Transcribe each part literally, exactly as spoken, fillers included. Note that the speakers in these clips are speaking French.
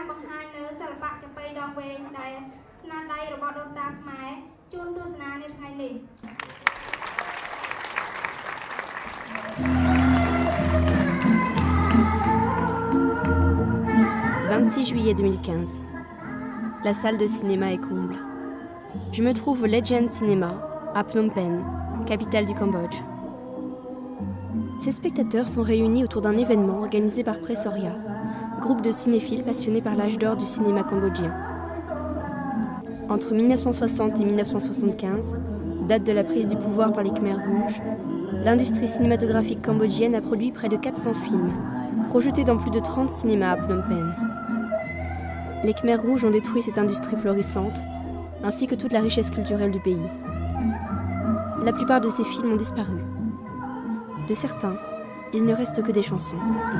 vingt-six juillet deux mille quinze. La salle de cinéma est comble. Je me trouve au Legend Cinema, à Phnom Penh, capitale du Cambodge. Ces spectateurs sont réunis autour d'un événement organisé par Pressoria, groupe de cinéphiles passionnés par l'âge d'or du cinéma cambodgien. Entre mille neuf cent soixante et mille neuf cent soixante-quinze, date de la prise du pouvoir par les Khmers rouges, l'industrie cinématographique cambodgienne a produit près de quatre cents films, projetés dans plus de trente cinémas à Phnom Penh. Les Khmers rouges ont détruit cette industrie florissante, ainsi que toute la richesse culturelle du pays. La plupart de ces films ont disparu. De certains, il ne reste que des chansons.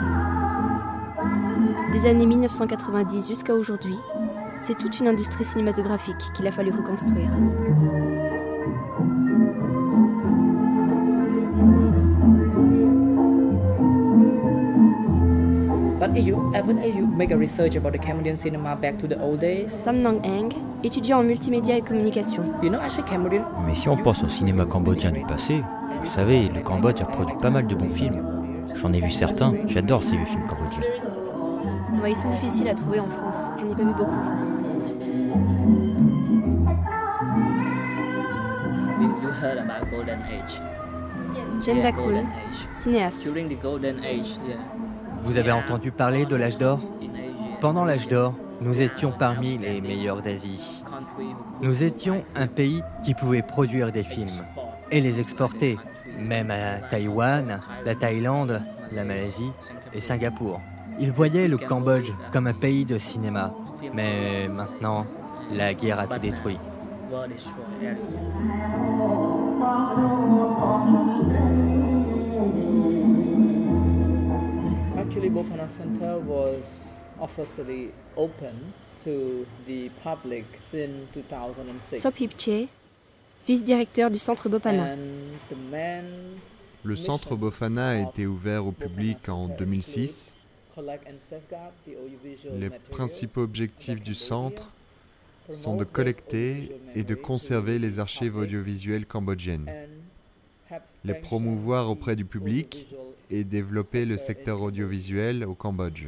Des années mille neuf cent quatre-vingt-dix jusqu'à aujourd'hui, c'est toute une industrie cinématographique qu'il a fallu reconstruire. But you, haven't you make a research about the Cambodian cinema back to the old days? Sam Nong Eng, étudiant en multimédia et communication. You know, actually Cambodian. Mais si on pense au cinéma cambodgien du passé, vous savez, le Cambodge a produit pas mal de bons films. J'en ai vu certains, j'adore ces vieux films cambodgiens. Ouais, ils sont difficiles à trouver en France, je n'ai pas vu beaucoup. You heard about Golden Age? Jem Dakul, cinéaste. During the Golden Age, yeah. Vous avez entendu parler de l'âge d'or? Pendant l'âge d'or, nous étions parmi les meilleurs d'Asie. Nous étions un pays qui pouvait produire des films et les exporter, même à Taïwan, la Thaïlande, la Malaisie et Singapour. Ils voyaient le Cambodge comme un pays de cinéma, mais maintenant, la guerre a tout détruit. Actually, Bopana Center was officially open to the public since two thousand six. Sop Hipche, vice-directeur du centre Bopana. Le centre Bopana a été ouvert au public en deux mille six. Les principaux objectifs du centre sont de collecter et de conserver les archives audiovisuelles cambodgiennes, les promouvoir auprès du public et développer le secteur audiovisuel au Cambodge.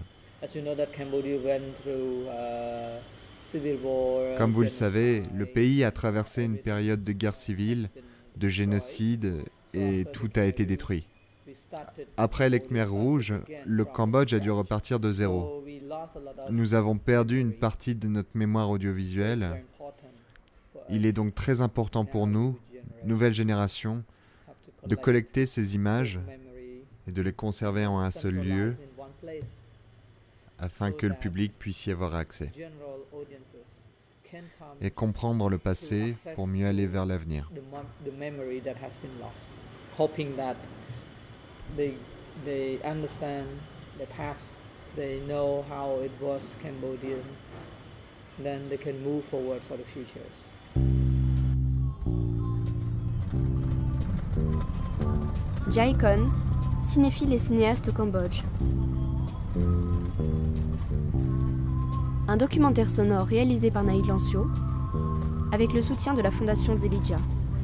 Comme vous le savez, le pays a traversé une période de guerre civile, de génocide, et tout a été détruit. Après les Khmers rouges, le Cambodge a dû repartir de zéro. Nous avons perdu une partie de notre mémoire audiovisuelle. Il est donc très important pour nous, nouvelle génération, de collecter ces images et de les conserver en un seul lieu afin que le public puisse y avoir accès et comprendre le passé pour mieux aller vers l'avenir. Jai Kon, cinéphile et cinéaste au Cambodge. Un documentaire sonore réalisé par Naïd Lancio avec le soutien de la Fondation Zelidja.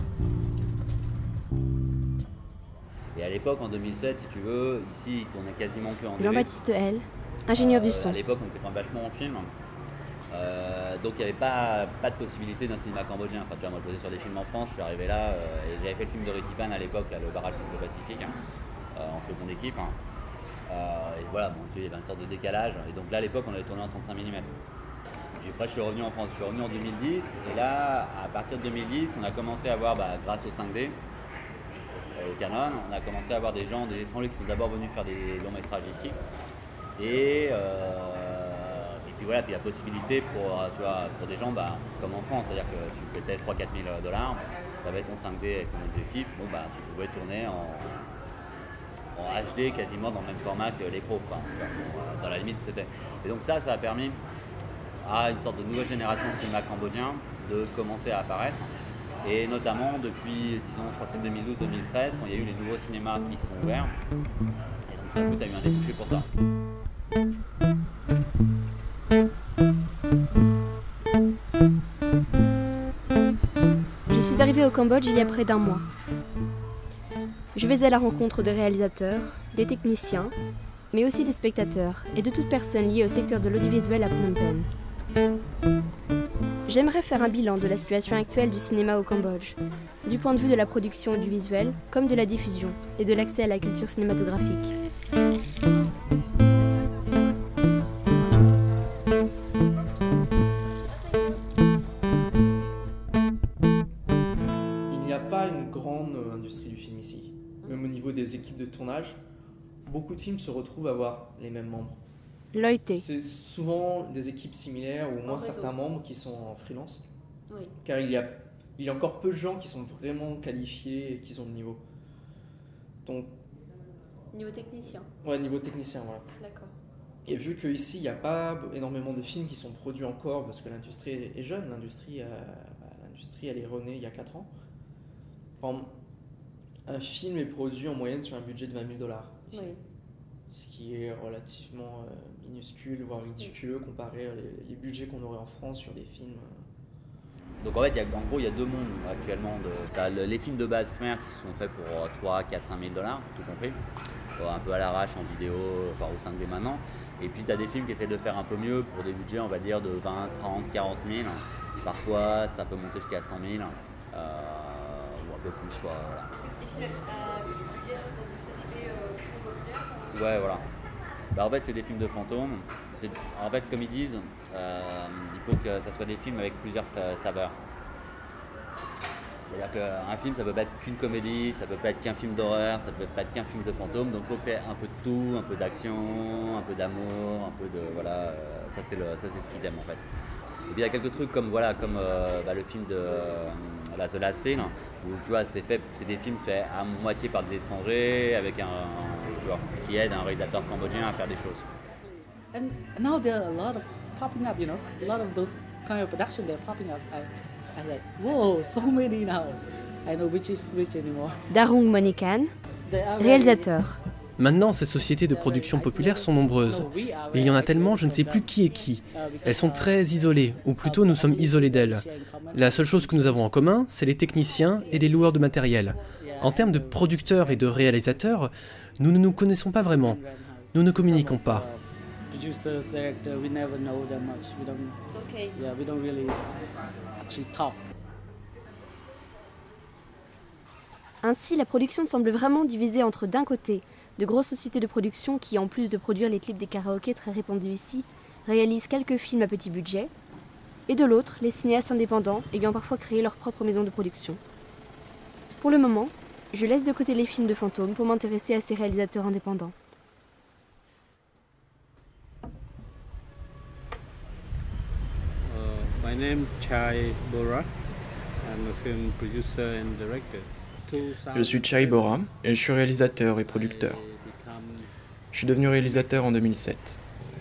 Et à l'époque, en deux mille sept, si tu veux, ici, il tournait quasiment que en D V. Jean-Baptiste L, ingénieur euh, du son. À l'époque, on était quand même vachement en film. Euh, donc il n'y avait pas, pas de possibilité d'un cinéma cambodgien. Enfin, tu vois, moi je posais sur des films en France, je suis arrivé là euh, et j'avais fait le film de Ritipan à l'époque, là, le barrage contre le Pacifique, hein, euh, en seconde équipe. Hein. Euh, et voilà, bon, tu vois, il y avait une sorte de décalage. Et donc là, à l'époque, on avait tourné en trente-cinq millimètres. Après, je suis revenu en France, je suis revenu en deux mille dix. Et là, à partir de deux mille dix, on a commencé à avoir, bah, grâce au cinq D, euh, au Canon, on a commencé à avoir des gens, des étrangers qui sont d'abord venus faire des longs métrages ici. Et, euh, et puis voilà, puis la possibilité pour, tu vois, pour des gens bah, comme en France, c'est-à-dire que tu mettais trois à quatre mille dollars, tu avais ton cinq D avec ton objectif, bon, bah, tu pouvais tourner en, en H D quasiment dans le même format que les pros, quoi. Dans la limite c'était. Et donc ça, ça a permis à une sorte de nouvelle génération de cinéma cambodgien de commencer à apparaître. Et notamment depuis, disons, je crois que c'est deux mille douze deux mille treize, quand il y a eu les nouveaux cinémas qui sont ouverts. Et donc, du coup, tu as eu un débouché pour ça. Je suis arrivée au Cambodge il y a près d'un mois. Je vais à la rencontre des réalisateurs, des techniciens, mais aussi des spectateurs et de toute personne liée au secteur de l'audiovisuel à Phnom Penh. J'aimerais faire un bilan de la situation actuelle du cinéma au Cambodge, du point de vue de la production audiovisuelle comme de la diffusion et de l'accès à la culture cinématographique. Il n'y a pas une grande industrie du film ici. Même au niveau des équipes de tournage, beaucoup de films se retrouvent à avoir les mêmes membres. Loïté. C'est souvent des équipes similaires ou au moins certains membres qui sont en freelance. Oui. Car il y, a, il y a encore peu de gens qui sont vraiment qualifiés et qui ont le niveau. Donc, Niveau technicien. ouais, niveau technicien, voilà. D'accord. Et vu qu'ici, il n'y a pas énormément de films qui sont produits encore, parce que l'industrie est jeune, l'industrie, euh, l'industrie elle est renée il y a quatre ans. Par un film est produit en moyenne sur un budget de vingt mille dollars. Oui. Ce qui est relativement euh, minuscule, voire ridicule, comparé aux les, les budgets qu'on aurait en France sur des films. Euh. Donc en fait, il y a, en gros, il y a deux mondes actuellement. Tu as les films de base Khmer qui sont faits pour trois, quatre, cinq mille dollars, tout compris. Un peu à l'arrache en vidéo, enfin au cinq D maintenant. Et puis tu as des films qui essaient de faire un peu mieux pour des budgets, on va dire, de vingt, trente, quarante mille. Parfois, ça peut monter jusqu'à cent mille, euh, ou un peu plus, quoi. Voilà. Les films à petit budget, ça c'est arrivé plutôt populaire? Ouais, voilà. Bah, en fait, c'est des films de fantômes. C'est, en fait, comme ils disent, euh, il faut que ça soit des films avec plusieurs saveurs. C'est-à-dire qu'un film, ça peut pas être qu'une comédie, ça peut pas être qu'un film d'horreur, ça peut pas être qu'un film de fantômes. Donc, il faut que tu aies un peu de tout, un peu d'action, un peu d'amour, un peu de. Voilà, euh, ça, c'est le, ça, c'est ce qu'ils aiment en fait. Et puis, il y a quelques trucs comme, voilà, comme euh, bah, le film de euh, la The Last Thrill, où tu vois, c'est, fait, c'est des films faits à moitié par des étrangers, avec un, un tu vois, qui aident un réalisateur cambodgien à faire des choses. And now there are a lot of popping up, you know, a lot of those kind of production they're popping up. I, I like, whoa, so many now. I know which is which anymore. Darung Monikan, réalisateur. Maintenant, ces sociétés de production populaire sont nombreuses. Il y en a tellement, je ne sais plus qui est qui. Elles sont très isolées, ou plutôt nous sommes isolés d'elles. La seule chose que nous avons en commun, c'est les techniciens et les loueurs de matériel. En termes de producteurs et de réalisateurs, nous ne nous connaissons pas vraiment. Nous ne communiquons pas. Ainsi, la production semble vraiment divisée entre, d'un côté, de grosses sociétés de production qui, en plus de produire les clips des karaokés très répandus ici, réalisent quelques films à petit budget, et de l'autre, les cinéastes indépendants ayant parfois créé leur propre maison de production. Pour le moment, je laisse de côté les films de fantômes pour m'intéresser à ces réalisateurs indépendants. Uh, my name is Chai Bora. I'm a film producer and director. Je suis Chai Bora et je suis réalisateur et producteur. Je suis devenu réalisateur en deux mille sept.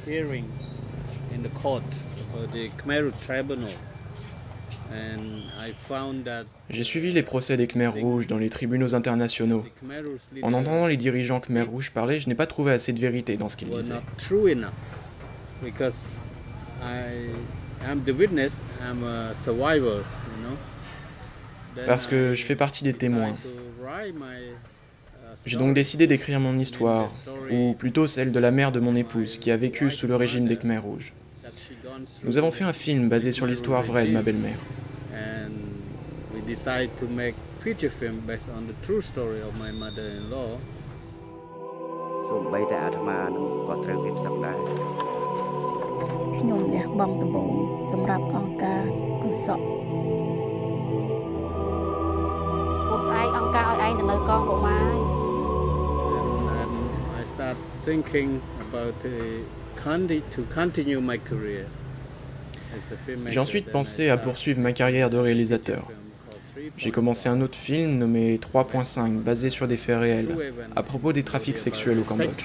J'ai suivi les procès des Khmers rouges dans les tribunaux internationaux. En entendant les dirigeants Khmers rouges parler, je n'ai pas trouvé assez de vérité dans ce qu'ils disaient. Parce que je fais partie des témoins. J'ai donc décidé d'écrire mon histoire, ou plutôt celle de la mère de mon épouse, qui a vécu sous le régime des Khmers rouges. Nous avons fait un film basé sur l'histoire vraie de ma belle-mère. I start thinking about to continue my career. J'ai ensuite pensé à poursuivre ma carrière de réalisateur. J'ai commencé un autre film nommé trois point cinq, basé sur des faits réels, à propos des trafics sexuels au Cambodge.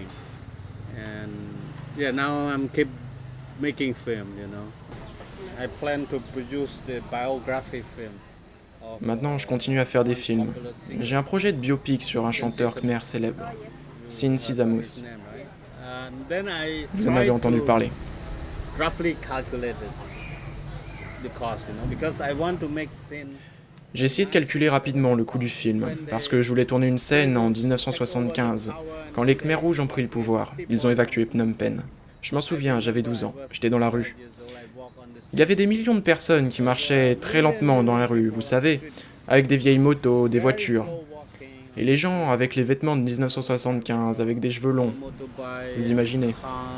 Maintenant, je continue à faire des films. J'ai un projet de biopic sur un chanteur khmer célèbre, Sin Sisamus. Vous en avez entendu parler. roughly calculated the cost, you know, because I want to make scene. J'ai essayé de calculer rapidement le coût du film, parce que je voulais tourner une scène en dix-neuf cent soixante-quinze, quand les Khmers rouges ont pris le pouvoir. Ils ont évacué Phnom Penh. Je m'en souviens, j'avais douze ans, j'étais dans la rue. Il y avait des millions de personnes qui marchaient très lentement dans la rue, vous savez, avec des vieilles motos, des voitures. Et les gens avec les vêtements de dix-neuf cent soixante-quinze, avec des cheveux longs, vous imaginez.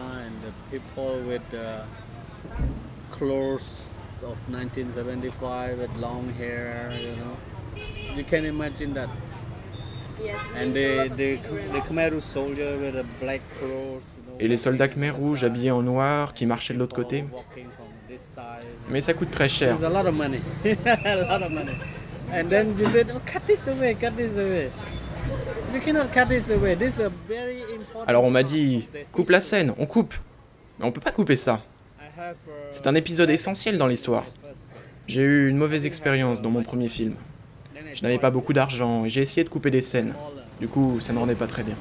Of nineteen seventy-five with long hair, you know, you can imagine that. Yes, and the the the Khmer soldier with a black cross. Et les soldats Khmer rouges habillés en noir qui marchaient de l'autre côté. Mais ça coûte très cher. It's a lot of money, a lot of money. And then you said, oh, cut this away, cut this away. You cannot cut this away. This is a very important. Alors on m'a dit, coupe la scène, on coupe. Mais on peut pas couper ça. C'est un épisode essentiel dans l'histoire. J'ai eu une mauvaise expérience dans mon premier film. Je n'avais pas beaucoup d'argent et j'ai essayé de couper des scènes. Du coup, ça ne rendait pas très bien.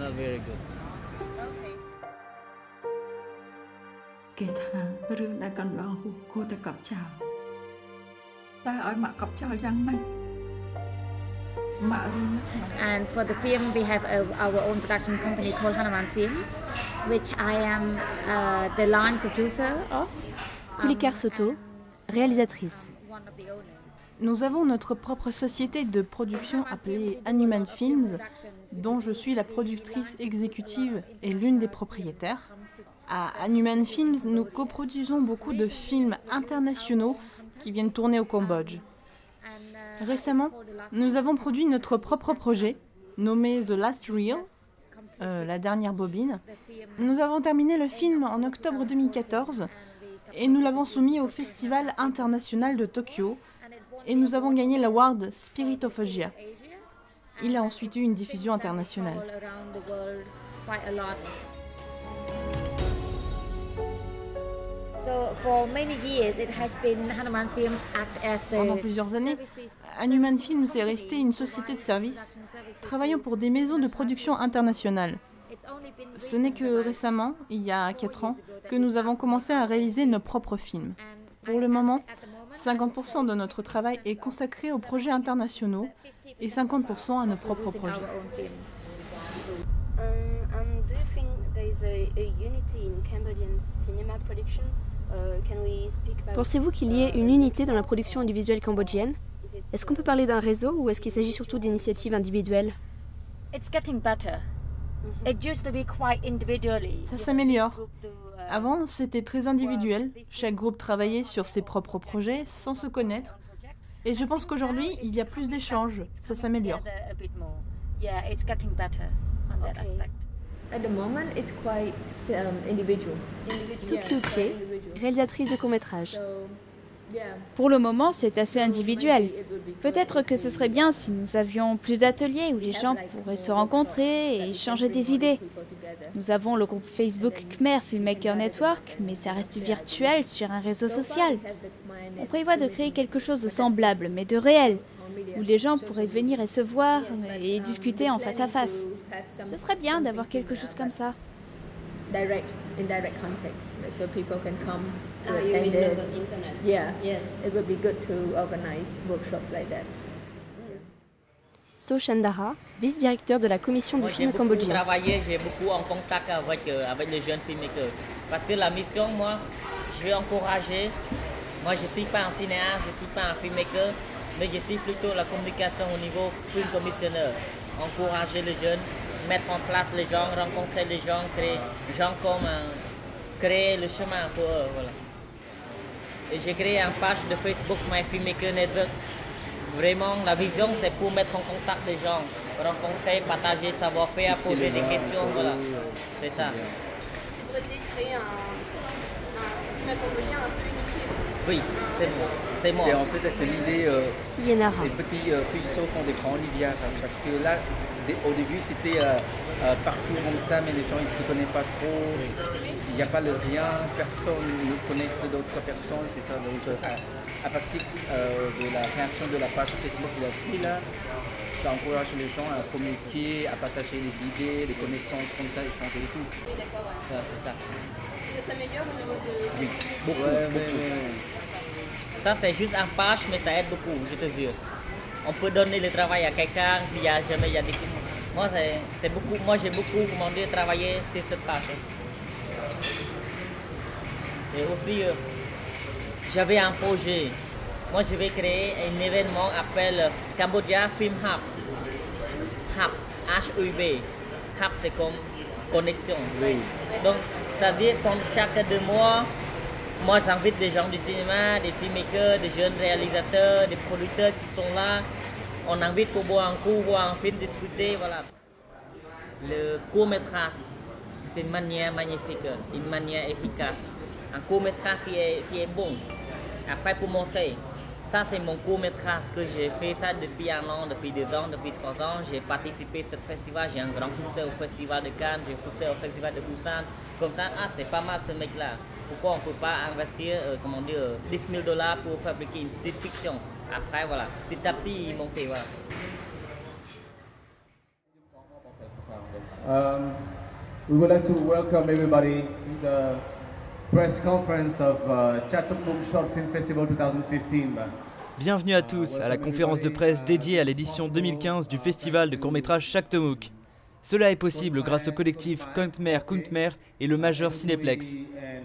And for the film, we have a, our own production company called Hanuman Films, which I am uh, the line producer of. Kulikar Soto, réalisatrice. Nous avons notre propre société de production appelée Hanuman Films, dont je suis la productrice exécutive et l'une des propriétaires. À Hanuman Films, nous coproduisons beaucoup de films internationaux qui viennent tourner au Cambodge. Récemment, nous avons produit notre propre projet, nommé The Last Reel, euh, la dernière bobine. Nous avons terminé le film en octobre deux mille quatorze et nous l'avons soumis au Festival international de Tokyo et nous avons gagné l'award Spirit of Asia. Il a ensuite eu une diffusion internationale. Pendant plusieurs années, Hanuman Films est resté une société de services travaillant pour des maisons de production internationales. Ce n'est que récemment, il y a quatre ans, que nous avons commencé à réaliser nos propres films. Pour le moment, cinquante pour cent de notre travail est consacré aux projets internationaux et cinquante pour cent à nos propres projets. Pensez-vous qu'il y ait une unité dans la production audiovisuelle cambodgienne? Est-ce qu'on peut parler d'un réseau ou est-ce qu'il s'agit surtout d'initiatives individuelles? Ça s'améliore. Avant, c'était très individuel. Chaque groupe travaillait sur ses propres projets sans se connaître. Et je pense qu'aujourd'hui, il y a plus d'échanges. Ça s'améliore. Soo Kyu-che, réalisatrice de court-métrage. Pour le moment, c'est assez individuel. Peut-être que ce serait bien si nous avions plus d'ateliers où les gens pourraient se rencontrer et échanger des idées. Nous avons le groupe Facebook Khmer Filmmaker Network, mais ça reste virtuel sur un réseau social. On prévoit de créer quelque chose de semblable, mais de réel, où les gens pourraient venir et se voir et discuter en face à face. Ce serait bien d'avoir quelque chose comme ça. Direct, indirect contact, so people can come to Ah, you attend mean it. not on internet? Yeah, Yes. it would be good to organize workshops like that. So Chandara, vice-directeur de la commission du Moi, film j'ai beaucoup cambodgien. travaillé, j'ai beaucoup en contact avec, euh, avec les jeunes filmmakers. Parce que la mission, moi, je vais encourager. Moi, je ne suis pas un cinéaste, je ne suis pas un filmmaker, mais je suis plutôt la communication au niveau film commissionneur. Encourager les jeunes, mettre en place les gens, rencontrer les gens, créer les gens comme un, créer le chemin pour eux. Voilà. Et j'ai créé une page de Facebook My Filmmaker Network. Vraiment, la vision, c'est pour mettre en contact les gens, rencontrer, partager savoir-faire, poser des questions, voilà. C'est ça. C'est pour essayer de créer un, un cinéma cambodgien un peu unifié. Oui, c'est moi. C'est moi. C'est en fait c'est l'idée. Euh, Sienara. Les petits euh, ruisseaux font des grandes rivières, parce que là, des- au début, c'était euh, euh, partout comme ça, mais les gens ils se connaissent pas trop. Il n'y a pas le rien, personne ne connaît d'autres personnes, c'est ça. Donc euh, à, à partir euh, de la création de la page Facebook de la fille là, ça encourage les gens à communiquer, à partager les idées, les connaissances comme ça, échanger et tout. Ça, c'est ça. ça s'améliore au niveau de... Oui, beaucoup. Ouais, beaucoup. Ça, c'est juste un page, mais ça aide beaucoup, je te jure. On peut donner le travail à quelqu'un s'il y a jamais il y a des... Moi, c'est beaucoup, moi j'ai beaucoup demandé de travailler sur cette page. Et aussi, euh, j'avais un projet. Moi, je vais créer un événement appelé Cambodia Film Hub. Hub, H U B. Hub, c'est comme connexion. Oui. Donc, ça veut dire que chaque deux mois, moi j'invite des gens du cinéma, des filmmakers, des jeunes réalisateurs, des producteurs qui sont là. On invite pour boire un coup, voir un film, discuter, voilà. Le court-métrage, c'est une manière magnifique, une manière efficace. Un court-métrage qui est, qui est bon. Après, pour montrer, ça c'est mon court-métrage que j'ai fait ça depuis un an, depuis deux ans, depuis trois ans. J'ai participé à ce festival, j'ai un grand succès au festival de Cannes, j'ai un succès au festival de Busan. Comme ça, ah, c'est pas mal ce mec-là. Pourquoi on ne peut pas investir, euh, comment dire, dix mille dollars pour fabriquer une petite fiction? Après, voilà, petit à petit, il montait, voilà. Um, we would like to welcome everybody to the press conference of uh, Chattobook Short Film Festival twenty fifteen. Bienvenue à tous à la conférence de presse dédiée à l'édition deux mille quinze du festival de court-métrage Chattobook. Cela est possible grâce au collectif Kuntmer Kuntmer et le Major Cineplex.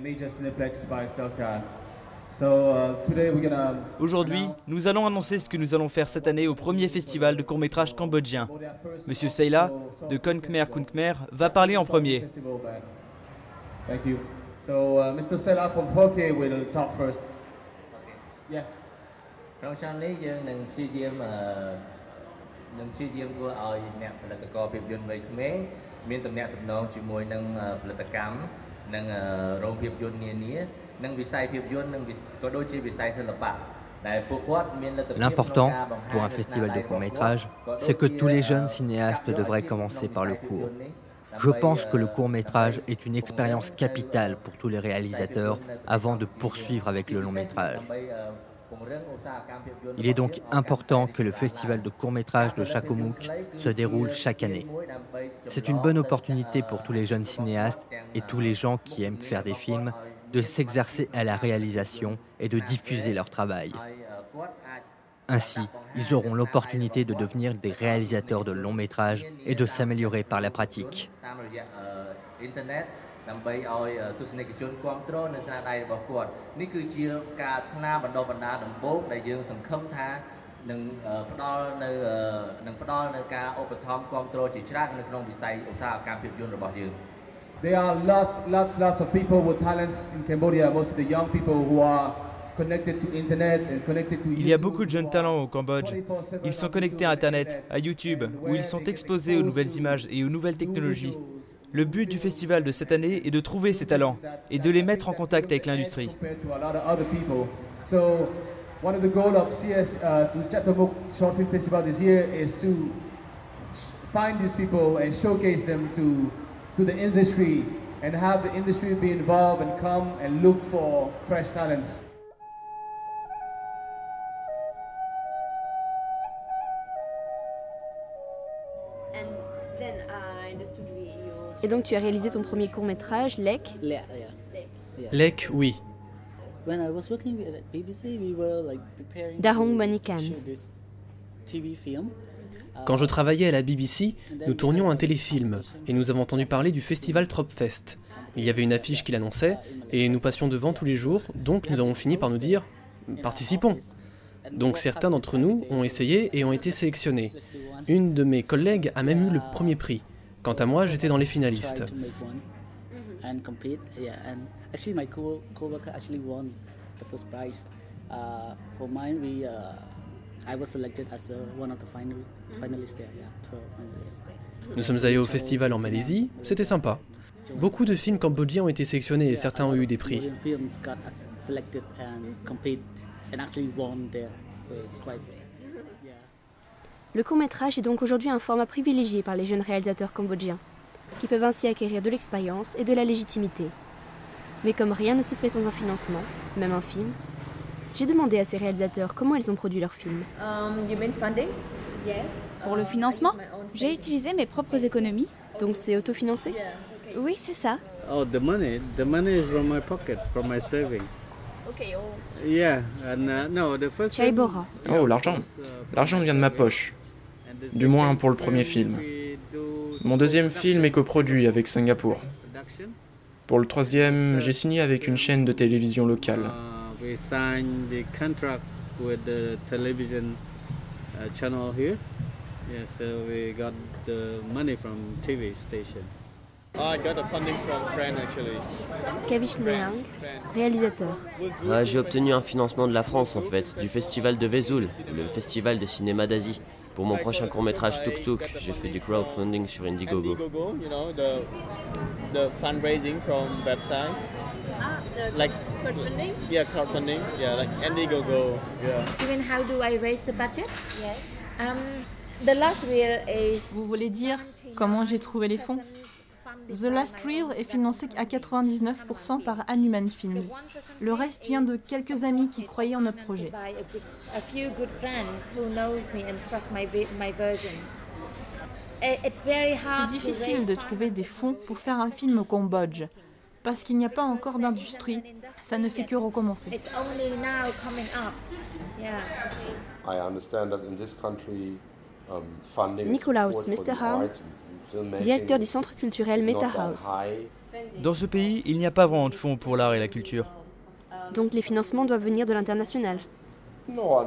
Aujourd'hui, nous allons annoncer ce que nous allons faire cette année au premier festival de court-métrage cambodgien. Monsieur Seila, de Kuntmer Kuntmer, va parler en premier. Thank you. So, uh, Mister Seila from four K will talk first. Yeah. ក្នុងឆ្នាំនេះយើងនឹងព្យាយាមនឹងព្យាយាមធ្វើឲ្យអ្នកផលិតករភាពយន្តវ័យក្មេងមានទំនាក់ទំនងជាមួយនឹងផលិតកម្មនិងរោងភាពយន្តនានានិងវិស័យភាពយន្តនិងក៏ដូចជាវិស័យសិល្បៈ L'important pour un festival de court-métrage, c'est que tous les jeunes cinéastes devraient commencer par le court. Je pense que le court-métrage est une expérience capitale pour tous les réalisateurs avant de poursuivre avec le long-métrage. Il est donc important que le festival de court-métrage de Chattobook se déroule chaque année. C'est une bonne opportunité pour tous les jeunes cinéastes et tous les gens qui aiment faire des films de s'exercer à la réalisation et de diffuser leur travail. Ainsi, ils auront l'opportunité de devenir des réalisateurs de longs métrages et de s'améliorer par la pratique. There are lots, lots, lots of people with talents in Cambodia, most of the young people who are connected to internet and connected to YouTube. Il y a beaucoup de jeunes talents au Cambodge. Ils sont connectés à Internet, à YouTube, où ils sont exposés aux nouvelles images et aux nouvelles technologies. Le but du festival de cette année est de trouver ces talents et de les mettre en contact avec l'industrie. So, one of the goals of C S uh, to Chattobook Short Film Festival this year is to find these people and showcase them to to the industry and have the industry be involved and come and look for fresh talents. Et donc tu as réalisé ton premier court-métrage, Lek. Lek, oui. Darong Manikan. Quand je travaillais à la B B C, nous tournions un téléfilm et nous avons entendu parler du festival Tropfest. Il y avait une affiche qui l'annonçait et nous passions devant tous les jours, donc nous avons fini par nous dire « participons ». Donc certains d'entre nous ont essayé et ont été sélectionnés. Une de mes collègues a même eu le premier prix. Quant à moi, j'étais dans les finalistes. Nous sommes allés au festival en Malaisie, c'était sympa. Beaucoup de films cambodgiens ont été sélectionnés et certains ont eu des prix. Le court-métrage est donc aujourd'hui un format privilégié par les jeunes réalisateurs cambodgiens, qui peuvent ainsi acquérir de l'expérience et de la légitimité. Mais comme rien ne se fait sans un financement, même un film, j'ai demandé à ces réalisateurs comment ils ont produit leurs films. Um, you mean funding? Yes. Pour le financement, j'ai utilisé mes propres économies. Donc c'est autofinancé? Oui, c'est ça. Oh, the money. The money is from my pocket, from my saving. Okay. Oh. Yeah, and uh, no, the first. Chai Bora. Oh, l'argent. L'argent vient de ma poche. Du moins pour le premier film. Mon deuxième film est coproduit avec Singapour. Pour le troisième, j'ai signé avec une chaîne de télévision locale. Uh, we signed the contract with the television uh, channel here. Yeah, so we got the money from T V station. I got a funding from a friend actually. Kavish Leang, réalisateur. Ah, j'ai obtenu un financement de la France en fait, du festival de Vesoul, le festival des cinémas d'Asie. Pour mon prochain court-métrage Tuk Tuk, j'ai fait du crowdfunding sur Indiegogo. Indiegogo, you know, the, the fundraising from website. Ah, the like crowdfunding? Yeah, crowdfunding. Yeah, like Indiegogo. Yeah. You mean how do I raise the budget? Yes. Um, the last reel is. Vous voulez dire comment j'ai trouvé les fonds? The Last Reel est financé à quatre-vingt-dix-neuf pour cent par Hanuman Films. Le reste vient de quelques amis qui croyaient en notre projet. C'est difficile de trouver des fonds pour faire un film au Cambodge, parce qu'il n'y a pas encore d'industrie, ça ne fait que recommencer. Nikolaus Mesterhaum, directeur du centre culturel Metahouse. Dans ce pays, il n'y a pas vraiment de fonds pour l'art et la culture. Donc les financements doivent venir de l'international. Non,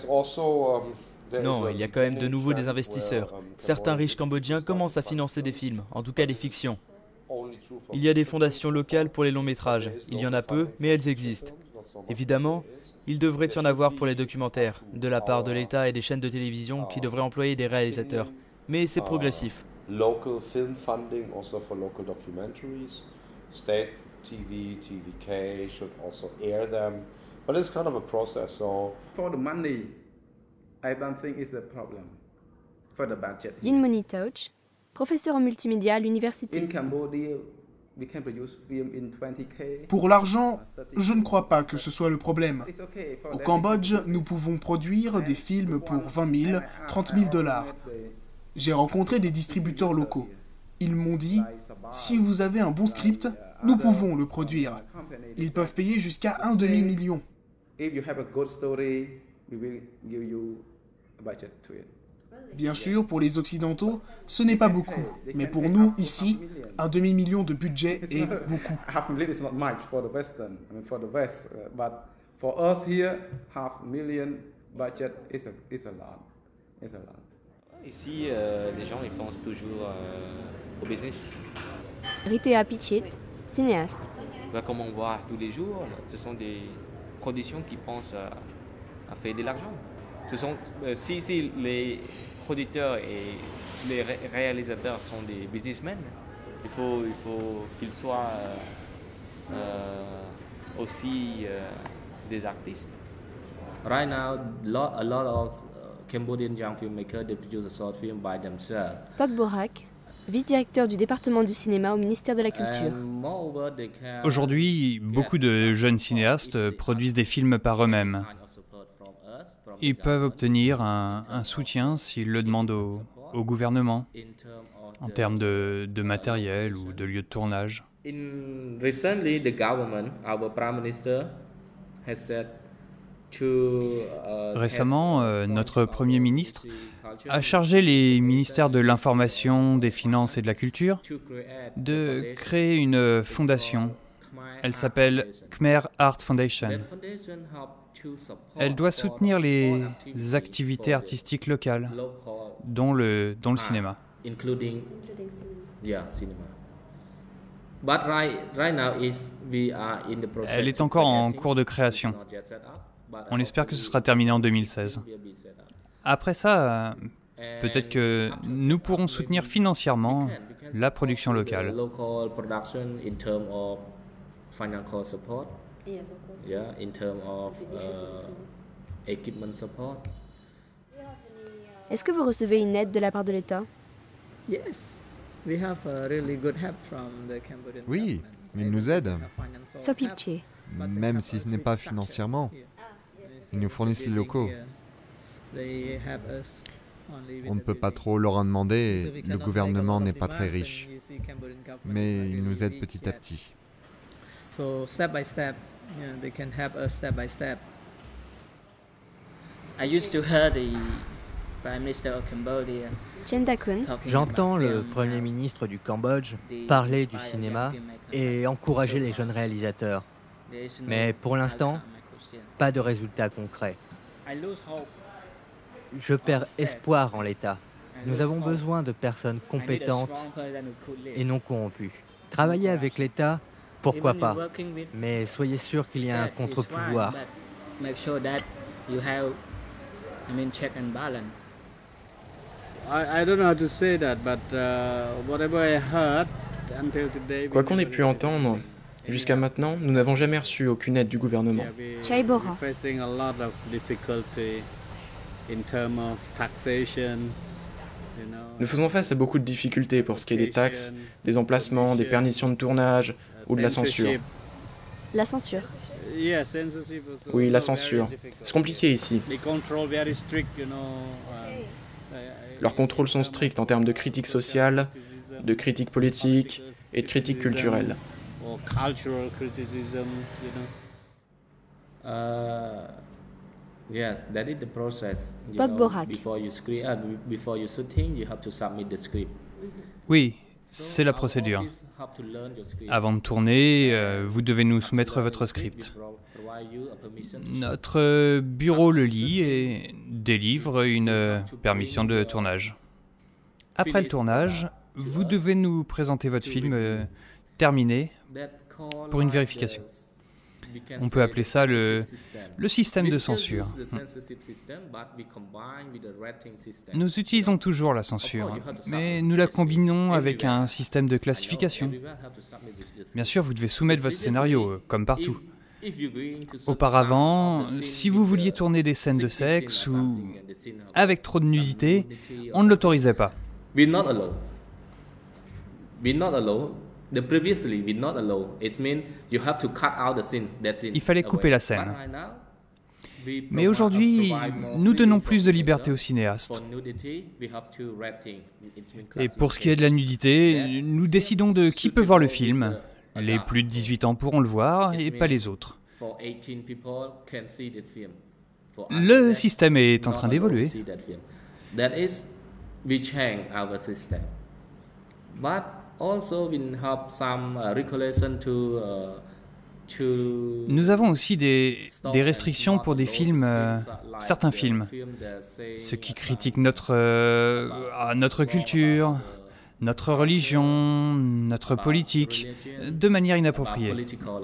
il y a quand même de nouveau des investisseurs. Certains riches Cambodgiens commencent à financer des films, en tout cas des fictions. Il y a des fondations locales pour les longs métrages. Il y en a peu, mais elles existent. Évidemment, il devrait y en avoir pour les documentaires, de la part de l'État et des chaînes de télévision qui devraient employer des réalisateurs. Mais c'est progressif. Local film funding also for local documentaries. State T V, T V K should also air them. But it's kind of a process. So for the money, I don't think it's the problem. For the budget. Yin Moni Touch, professeur en multimédia à l'université. In Cambodia, we can produce film in twenty K. Pour l'argent, je ne crois pas que ce soit le problème. Au Cambodge, nous pouvons produire des films pour vingt mille, trente mille dollars. J'ai rencontré des distributeurs locaux. Ils m'ont dit, si vous avez un bon script, nous pouvons le produire. Ils peuvent payer jusqu'à un demi-million. Bien sûr, pour les Occidentaux, ce n'est pas beaucoup. Mais pour nous, ici, un demi-million de budget est beaucoup. Ici, euh, les gens ils pensent toujours euh, au business. Ritea Pichit, cinéaste. Là, comme on voit tous les jours, là, ce sont des productions qui pensent à, à faire de l'argent. Ce sont, euh, si, si les producteurs et les ré réalisateurs sont des businessmen, il faut, il faut qu'ils soient euh, euh, aussi euh, des artistes. Right now, lot, a lot of Cambodian young filmmakers, they produce a short film by themselves. Pok Borak, vice-directeur du département du cinéma au ministère de la Culture. Aujourd'hui, beaucoup de jeunes cinéastes produisent des films par eux-mêmes. Ils peuvent obtenir un, un soutien s'ils le demandent au, au gouvernement, en termes de, de matériel ou de lieu de tournage. In recently, the government, our prime minister, has said. Récemment, euh, notre Premier ministre a chargé les ministères de l'Information, des Finances et de la Culture de créer une fondation. Elle s'appelle Khmer Art Foundation. Elle doit soutenir les activités artistiques locales, dont le, dont le cinéma. Elle est encore en cours de création. On espère que ce sera terminé en deux mille seize. Après ça, peut-être que nous pourrons soutenir financièrement la production locale. Est-ce que vous recevez une aide de la part de l'État? Oui, ils nous aident. Sopipche. Même si ce n'est pas financièrement. Ils nous fournissent les locaux. On ne peut pas trop leur en demander et le gouvernement n'est pas très riche. Mais il nous aide petit à petit. So step by step, you know, they can help us step by step. I used to hear the Prime Minister of Cambodia. J'entends le Premier ministre du Cambodge parler du cinéma et encourager les jeunes réalisateurs. Mais pour l'instant, pas de résultats concrets. Je perds espoir en l'État. Nous avons besoin de personnes compétentes et non corrompues. Travailler avec l'État, pourquoi pas, mais soyez sûr qu'il y a un contre-pouvoir. Quoi qu'on ait pu entendre, jusqu'à maintenant, nous n'avons jamais reçu aucune aide du gouvernement. Chaibora. Nous faisons face à beaucoup de difficultés pour ce qui est des taxes, des emplacements, des permissions de tournage ou de la censure. La censure. Oui, la censure. C'est compliqué ici. Leurs contrôles sont stricts en termes de critique sociale, de critique politique et de critique culturelle. Yes, that is the process. Bokborak. Before you script, uh, before you shooting, you have to submit the script. Oui, c'est la procédure. Avant de tourner, euh, vous devez nous soumettre votre script. Notre bureau le lit et délivre une euh, permission de tournage. Après le tournage, vous devez nous présenter votre film euh, terminé pour une vérification. On peut appeler ça le, le système de censure. Nous utilisons toujours la censure, mais nous la combinons avec un système de classification. Bien sûr, vous devez soumettre votre scénario, comme partout. Auparavant, si vous vouliez tourner des scènes de sexe ou avec trop de nudité, on ne l'autorisait pas. We're not allowed. We're not allowed. The previously we not allowed. It means you have to cut out the scene. That's it. Il fallait couper la scène. Mais aujourd'hui, nous donnons plus de liberté aux cinéastes. Et pour ce qui est de la nudité, nous décidons de qui peut voir le film. Les plus de dix-huit ans pourront le voir et pas les autres. Le système est en train d'évoluer. Nous avons aussi des, des restrictions pour des films, euh, certains films, ce qui critique notre, euh, notre culture, notre religion, notre politique, de manière inappropriée.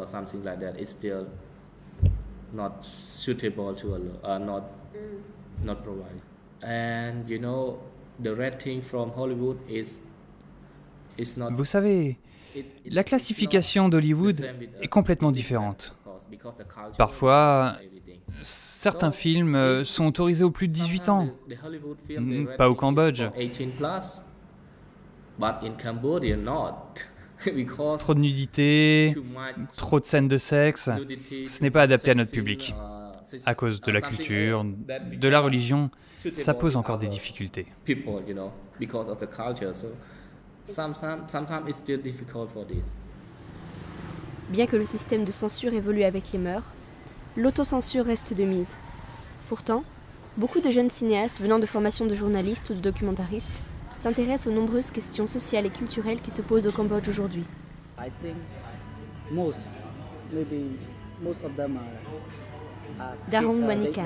Vous savez, la classification d'Hollywood est complètement différente. Parfois, certains films sont autorisés aux plus de dix-huit ans, pas au Cambodge. Trop de nudité, trop de scènes de sexe, ce n'est pas adapté à notre public. À cause de la culture, de la religion, ça pose encore des difficultés. Bien que le système de censure évolue avec les mœurs, l'autocensure reste de mise. Pourtant, beaucoup de jeunes cinéastes venant de formations de journalistes ou de documentaristes s'intéressent aux nombreuses questions sociales et culturelles qui se posent au Cambodge aujourd'hui. Darong Manikan.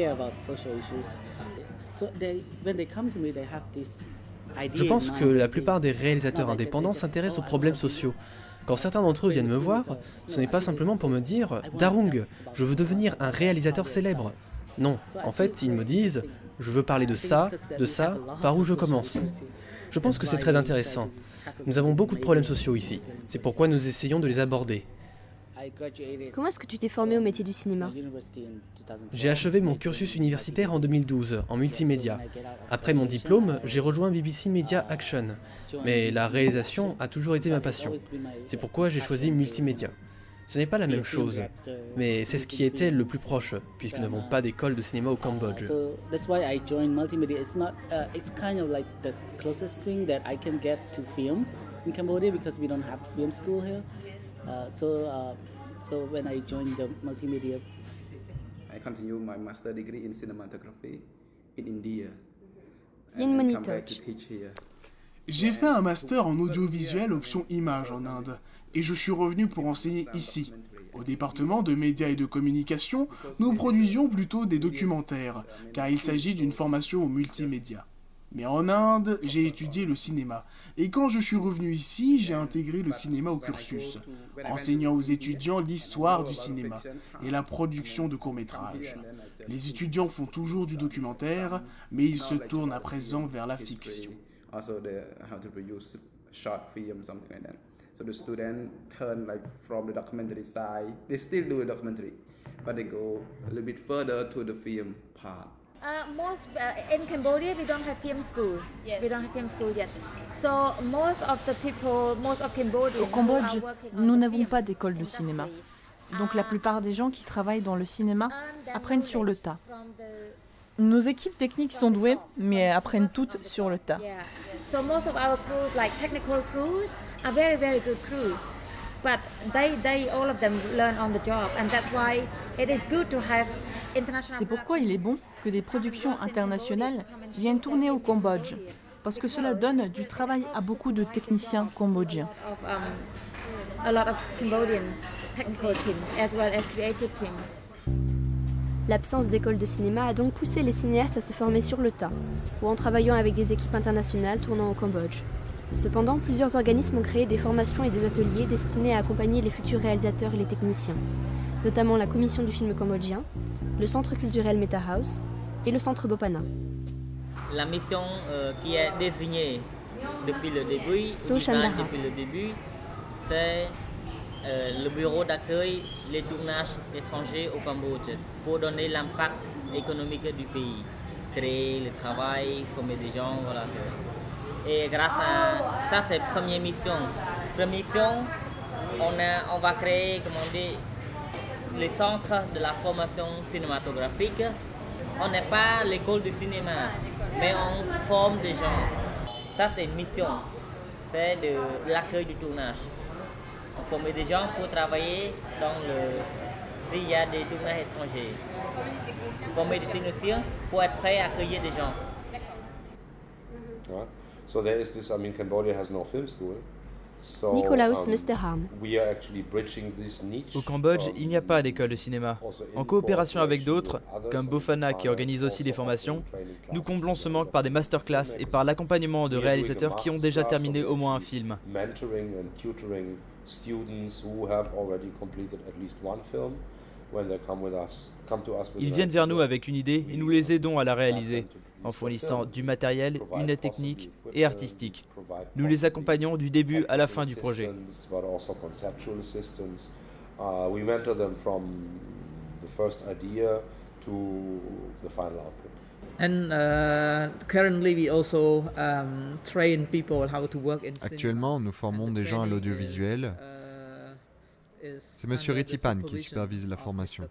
Je pense que la plupart des réalisateurs indépendants s'intéressent aux problèmes sociaux. Quand certains d'entre eux viennent me voir, ce n'est pas simplement pour me dire « Darong, je veux devenir un réalisateur célèbre ». Non, en fait, ils me disent « Je veux parler de ça, de ça, par où je commence ». Je pense que c'est très intéressant. Nous avons beaucoup de problèmes sociaux ici. C'est pourquoi nous essayons de les aborder. Comment est-ce que tu t'es formé au métier du cinéma? J'ai achevé mon cursus universitaire en deux mille douze, en multimédia. Après mon diplôme, j'ai rejoint B B C Media Action. Mais la réalisation a toujours été ma passion. C'est pourquoi j'ai choisi multimédia. Ce n'est pas la même chose, mais c'est ce qui était le plus proche, puisque nous n'avons pas d'école de cinéma au Cambodge. So that's why I joined multimedia. It's not, uh, it's kind of like the closest thing that I can get to film in Cambodia because we don't have a film school here. Uh, so, uh, so when I joined the multimedia, I continue my master degree in cinematography in India. Yin Monitoch. J'ai fait un master en audiovisuel option image en Inde et je suis revenu pour enseigner ici. Au département de médias et de communication, nous produisions plutôt des documentaires, car il s'agit d'une formation au multimédia. Mais en Inde, j'ai étudié le cinéma. Et quand je suis revenu ici, j'ai intégré le cinéma au cursus, enseignant aux étudiants l'histoire du cinéma et la production de courts-métrages. Les étudiants font toujours du documentaire, mais ils se tournent à présent vers la fiction. So the students turn like from the documentary side. They still do a documentary, but they go a little bit further to the film part. Uh, most uh, in Cambodia we don't have film school. Yes. We don't have film school yet. So most of the people, most of Cambodia. Au Cambodge, nous n'avons pas d'école de cinéma. Donc la plupart des gens qui travaillent dans le cinéma apprennent sur le tas. Nos équipes techniques sont douées, mais apprennent toutes sur le tas. Yeah. So most of our crews, like technical crews, are very very good crew, but they they all of them learn on the job, and that's why it is good to have international. C'est pourquoi il est bon que des productions internationales viennent tourner au Cambodge, parce que cela donne du travail à beaucoup de techniciens cambodgiens. Of, um, a lot of Cambodian technical team as well as creative team. L'absence d'école de cinéma a donc poussé les cinéastes à se former sur le tas, ou en travaillant avec des équipes internationales tournant au Cambodge. Cependant, plusieurs organismes ont créé des formations et des ateliers destinés à accompagner les futurs réalisateurs et les techniciens, notamment la Commission du film cambodgien, le Centre culturel Meta House et le Centre Bopana. La mission euh, qui est désignée depuis le début, So Shandara. depuis le début, c'est euh, le bureau d'accueil les tournages étrangers au Cambodge pour donner l'impact économique du pays, créer le travail, former des gens, voilà. Et grâce à ça, c'est la première mission. Première mission, on, a, on va créer, comment dire, les centres de la formation cinématographique. On n'est pas l'école du cinéma, mais on forme des gens. Ça, c'est une mission. C'est de l'accueil du tournage. On forme des gens pour travailler dans le... s'il y a des tournages étrangers. Former des techniciens pour être prêts à accueillir des gens. Ouais. So there is this, I mean, Cambodia has no film school. So, Nicolaus um, Mesterham. we are actually bridging this niche. Au Cambodge, il n'y a pas d'école de cinéma. En coopération avec d'autres, comme Bofana qui organise aussi des formations, nous comblons ce manque par des masterclass et par l'accompagnement de réalisateurs qui ont déjà terminé au moins un film. Mentoring and tutoring students who have already completed at least one film when they come with us. Come to us with Ils viennent vers nous avec une idée et nous les aidons à la réaliser, en fournissant du matériel, une aide technique et artistique. Nous les accompagnons du début à la fin du projet. And uh, currently we also um, train people how to work in Actuellement, nous formons des gens à l'audiovisuel. C'est M. Retipan qui supervise la formation.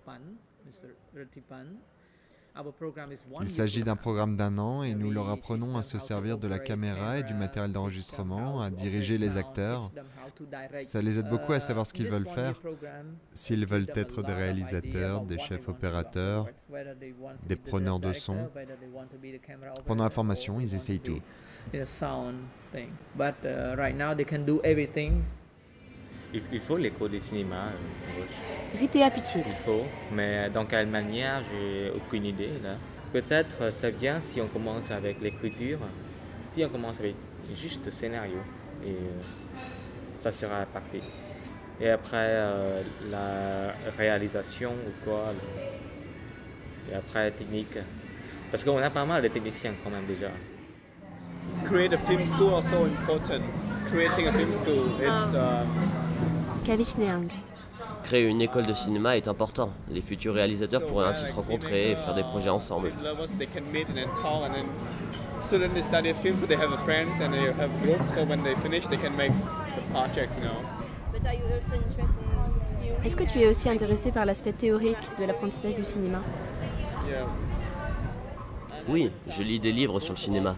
Il s'agit d'un programme d'un an et nous leur apprenons à se servir de la caméra et du matériel d'enregistrement, à diriger les acteurs. Ça les aide beaucoup à savoir ce qu'ils veulent faire. S'ils veulent être des réalisateurs, des chefs opérateurs, des preneurs de son. Pendant la formation, ils essayent tout. Il faut l'école de cinéma. Ritea Pichit. Il faut, mais dans quelle manière, j'ai aucune idée là. Peut-être c'est bien si on commence avec l'écriture, si on commence avec juste le scénario, et ça sera parfait. Et après euh, la réalisation ou quoi, et après technique, parce qu'on a pas mal de techniciens quand même déjà. Create a film school also important. Creating a film school, it's. Uh, Créer une école de cinéma est important. Les futurs réalisateurs pourraient ainsi se rencontrer et faire des projets ensemble. Est-ce que tu es aussi intéressé par l'aspect théorique de l'apprentissage du cinéma? Oui, je lis des livres sur le cinéma.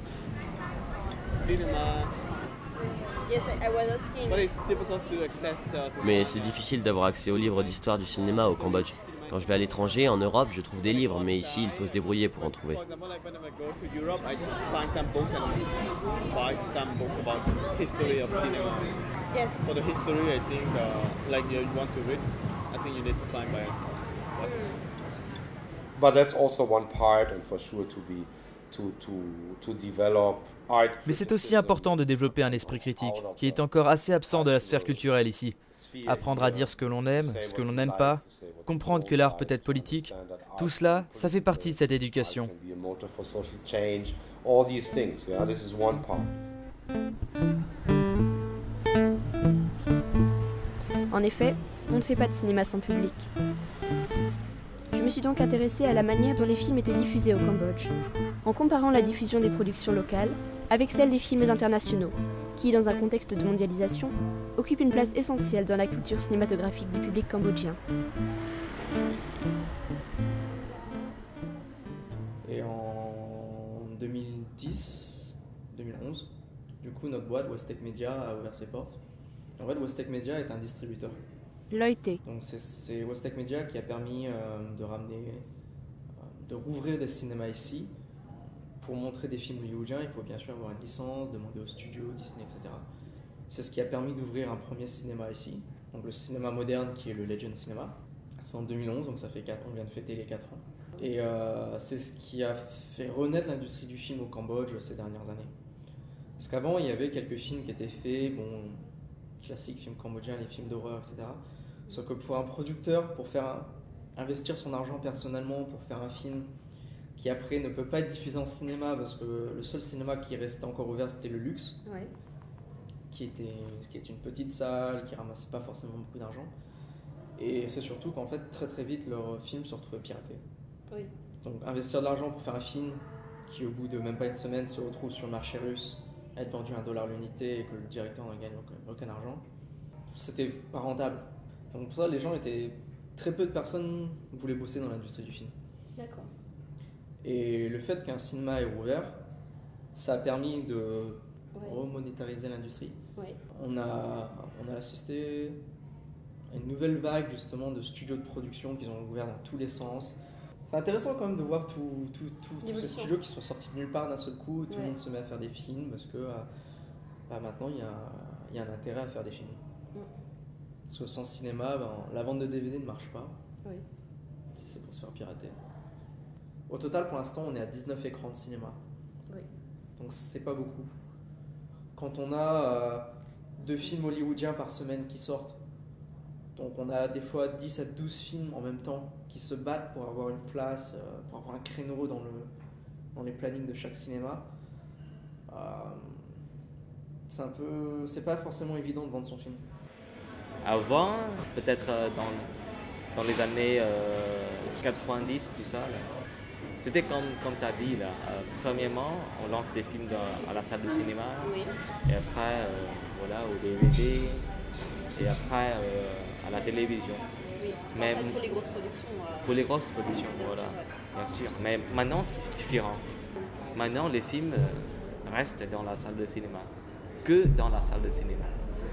Mais c'est difficile d'avoir accès aux livres d'histoire du cinéma au Cambodge. Quand je vais à l'étranger, en Europe, je trouve des livres, mais ici, il faut se débrouiller pour en trouver. But that's also one part, and for sure to be to to to develop art. Mais c'est aussi important de développer un esprit critique, qui est encore assez absent de la sphère culturelle ici. Apprendre à dire ce que l'on aime, ce que l'on n'aime pas, comprendre que l'art peut être politique, tout cela, ça fait partie de cette éducation. En effet, on ne fait pas de cinéma sans public. Je me suis donc intéressée à la manière dont les films étaient diffusés au Cambodge, en comparant la diffusion des productions locales avec celle des films internationaux, qui, dans un contexte de mondialisation, occupent une place essentielle dans la culture cinématographique du public cambodgien. Et en deux mille dix, deux mille onze, du coup, notre boîte, Westech Media, a ouvert ses portes. En fait, Westech Media est un distributeur. Loïté. Donc c'est Westech Media qui a permis euh, de ramener, euh, de rouvrir des cinémas ici. Pour montrer des films hollywoodiens, il faut bien sûr avoir une licence, demander au studio, Disney, et cetera. C'est ce qui a permis d'ouvrir un premier cinéma ici, donc le cinéma moderne qui est le Legend Cinema. C'est en deux mille onze, donc ça fait quatre ans, on vient de fêter les quatre ans. Et euh, c'est ce qui a fait renaître l'industrie du film au Cambodge ces dernières années. Parce qu'avant, il y avait quelques films qui étaient faits, bon, classiques, films cambodgiens, les films d'horreur, et cetera. Sauf que pour un producteur, pour faire un, investir son argent personnellement, pour faire un film qui après ne peut pas être diffusé en cinéma, parce que le seul cinéma qui restait encore ouvert, c'était le Luxe, ouais. qui, était, qui était une petite salle, qui ramassait pas forcément beaucoup d'argent. Et c'est surtout qu'en fait, très très vite, leurs films se retrouvaient piratés. Oui. Donc investir de l'argent pour faire un film qui, au bout de même pas une semaine, se retrouve sur le marché russe, être vendu à un dollar l'unité et que le directeur ne gagne aucun, aucun argent, c'était pas rentable. Donc pour ça, les gens étaient... Très peu de personnes voulaient bosser dans l'industrie du film. D'accord. Et le fait qu'un cinéma ait ouvert, ça a permis de ouais. remonétariser l'industrie. Ouais. On a, on a assisté à une nouvelle vague justement de studios de production qui ont ouvert dans tous les sens. C'est intéressant quand même de voir tout, tout, tout, tous ces studios qui sont sortis de nulle part d'un seul coup, tout ouais. le monde se met à faire des films parce que bah, maintenant il y, y a un intérêt à faire des films. Mm. Parce que sans cinéma, ben, la vente de D V D ne marche pas, oui. si c'est pour se faire pirater. Au total, pour l'instant, on est à dix-neuf écrans de cinéma. Oui. Donc c'est pas beaucoup. Quand on a euh, deux films hollywoodiens par semaine qui sortent, donc on a des fois dix à douze films en même temps qui se battent pour avoir une place, euh, pour avoir un créneau dans, le, dans les plannings de chaque cinéma. Euh, c'est un peu, c'est pas forcément évident de vendre son film. Avant, peut-être euh, dans, dans les années euh, quatre-vingt-dix, tout ça, c'était comme, comme tu as dit. Là. Euh, premièrement, on lance des films dans, à la salle de cinéma, oui. et après euh, voilà, au D V D, et après euh, à la télévision. Oui. Mais pour les grosses productions. Euh... Pour les grosses productions, bien voilà, sûr, ouais. bien sûr. Mais maintenant, c'est différent. Maintenant, les films restent dans la salle de cinéma, que dans la salle de cinéma.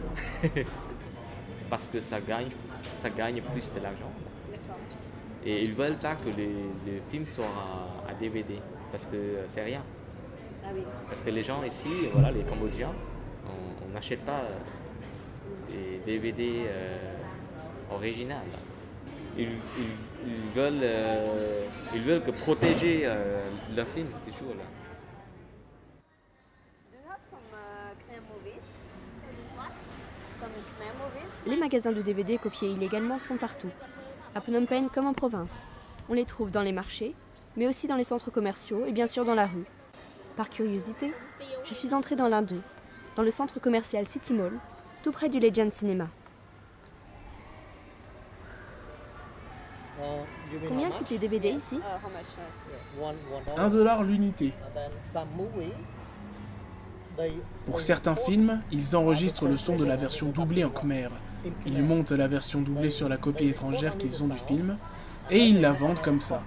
Parce que ça gagne, ça gagne plus de l'argent. Et ils veulent pas que les, les films soient à, à D V D, parce que c'est rien. Ah oui. Parce que les gens ici, voilà, les Cambodgiens, on n'achète pas des D V D euh, originaux. Ils, ils, ils, veulent, euh, ils veulent que protéger euh, leur film, toujours là. Les magasins de D V D copiés illégalement sont partout, à Phnom Penh comme en province. On les trouve dans les marchés, mais aussi dans les centres commerciaux et bien sûr dans la rue. Par curiosité, je suis entrée dans l'un d'eux, dans le centre commercial City Mall, tout près du Legend Cinema. Combien coûtent les D V D ici? Un dollar l'unité. Pour certains films, ils enregistrent le son de la version doublée en khmer, Ils montent la version doublée sur la copie étrangère qu'ils ont du film et ils la vendent comme ça.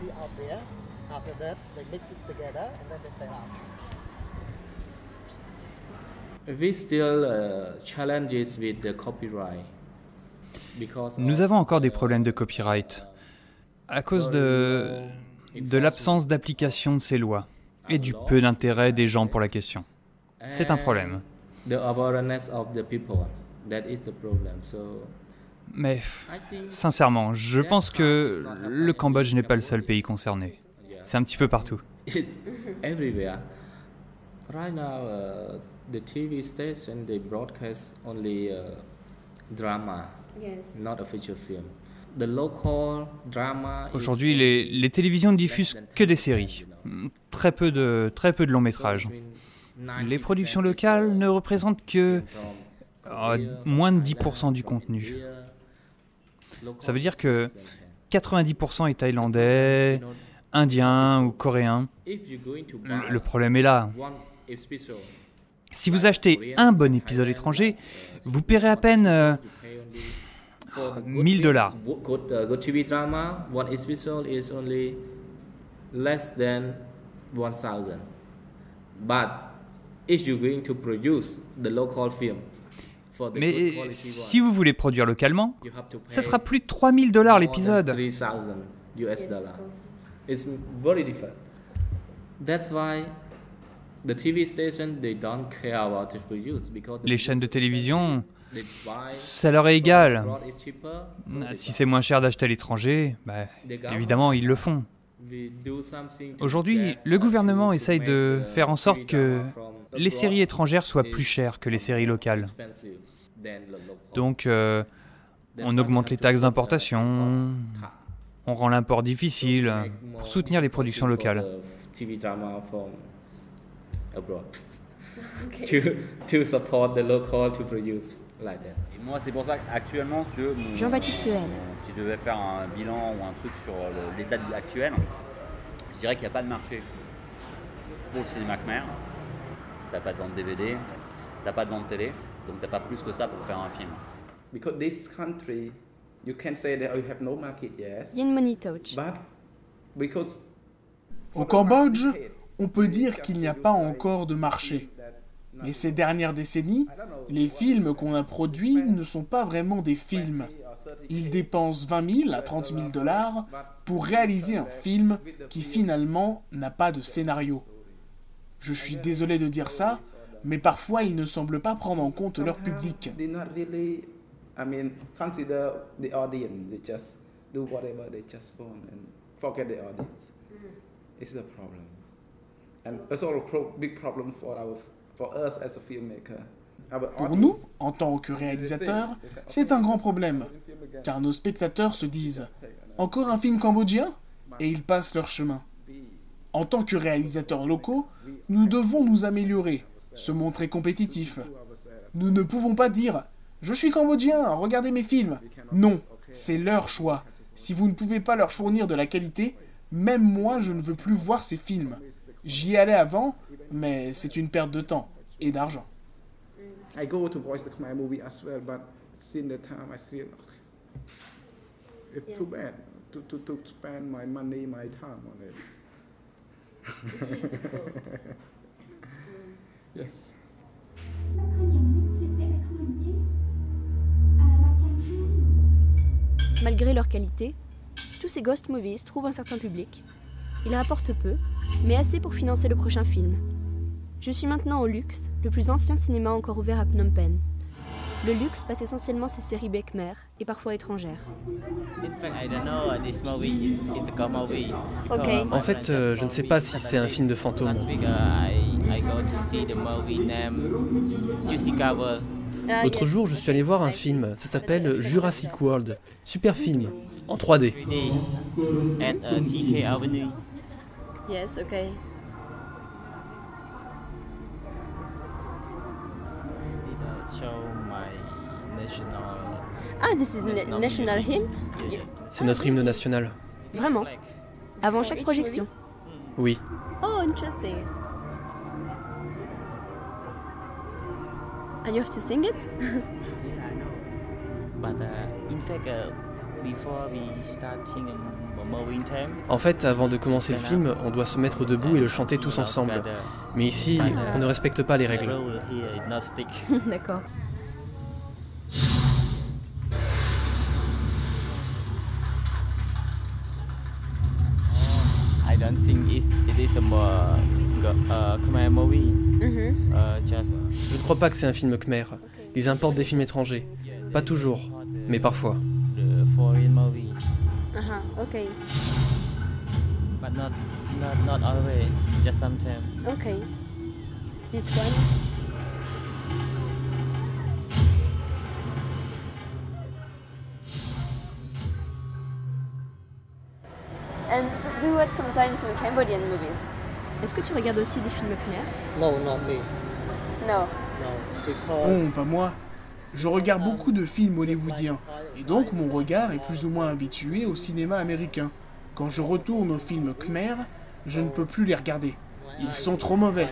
Nous avons encore des problèmes de copyright à cause de, de l'absence d'application de ces lois et du peu d'intérêt des gens pour la question. C'est un problème. Mais sincèrement, je pense que le Cambodge n'est pas le seul pays concerné. C'est un petit peu partout. Right now, uh, the T V station they broadcast only uh, drama, yes. Not a feature film. The local drama. Aujourd'hui, les, les télévisions ne diffusent que des séries, très peu de très peu de longs métrages. Les productions locales ne représentent que euh, moins de dix pour cent du contenu. Ça veut dire que quatre-vingt-dix pour cent est thaïlandais, indien ou coréen. Le, le problème est là. Si vous achetez un bon épisode étranger, vous paierez à peine euh, mille dollars. Mais si vous voulez produire localement, ça sera plus de trois mille dollars l'épisode. Les chaînes de télévision, ça leur est égal. Si c'est moins cher d'acheter à l'étranger, bah, évidemment, ils le font. Aujourd'hui, le gouvernement essaye de faire en sorte que les séries étrangères soient plus chères que les séries locales. Donc, euh, on augmente les taxes d'importation, on rend l'import difficile pour soutenir les productions locales. Abroad to, to support the local to produce like that. Et moi, c'est pour ça qu'actuellement, si, Jean-Baptiste Hel. si je devais faire un bilan ou un truc sur l'état actuel, je dirais qu'il n'y a pas de marché pour le cinéma khmer. Tu n'as pas de vente D V D, tu n'as pas de vente télé, donc tu n'as pas plus que ça pour faire un film. Because this country, you can say that you have no market, yes. Yen Money Touch. But because au Cambodge, on peut dire qu'il n'y a pas encore de marché. Mais ces dernières décennies, les films qu'on a produits ne sont pas vraiment des films. Ils dépensent vingt mille à trente mille dollars pour réaliser un film qui finalement n'a pas de scénario. Je suis désolé de dire ça, mais parfois ils ne semblent pas prendre en compte leur public. Pour nous, en tant que réalisateurs, c'est un grand problème, car nos spectateurs se disent « Encore un film cambodgien ?» et ils passent leur chemin. En tant que réalisateurs locaux, nous devons nous améliorer, se montrer compétitifs. Nous ne pouvons pas dire « Je suis cambodgien, regardez mes films !» Non, c'est leur choix. Si vous ne pouvez pas leur fournir de la qualité, même moi je ne veux plus voir ces films. J'y allais avant, mais c'est une perte de temps et d'argent. I go to watch the Khmer movie as well, but since that time I feel it's yes. too bad to, to, to spend my money, my time on it. Yes, of course. Yes. Malgré leur qualité, tous ces ghost movies trouvent un certain public. Ils rapportent peu, mais assez pour financer le prochain film. Je suis maintenant au Luxe, le plus ancien cinéma encore ouvert à Phnom Penh. Le Luxe passe essentiellement ses séries khmer et parfois étrangères. Okay. En fait, euh, je ne sais pas si c'est un film de fantôme. L'autre jour, je suis allé voir un film, ça s'appelle Jurassic World. Super film, en trois D. Yes, okay. Ah, this is na national hymn? C'est notre hymne national. Vraiment? Avant chaque projection? Oui. Oh, interesting. And you have to sing it? En fait, avant de commencer le film, on doit se mettre debout et le chanter tous ensemble. Mais ici, on ne respecte pas les règles. D'accord. I don't think it is a Khmer movie. Mm-hmm. Uh, just... Je ne crois pas que c'est un film khmer. Ils importent des films étrangers. Pas toujours, mais parfois. The foreign movie. Uh-huh, okay. But not, not, not always, just sometimes. Okay. This one? And do you watch sometimes some Cambodian movies? Est-ce que tu regardes aussi des films khmer? No, not me. No. No, because... Non, pas moi. Je regarde beaucoup de films hollywoodiens, et donc mon regard est plus ou moins habitué au cinéma américain. Quand je retourne aux films khmer, je ne peux plus les regarder. Ils sont trop mauvais.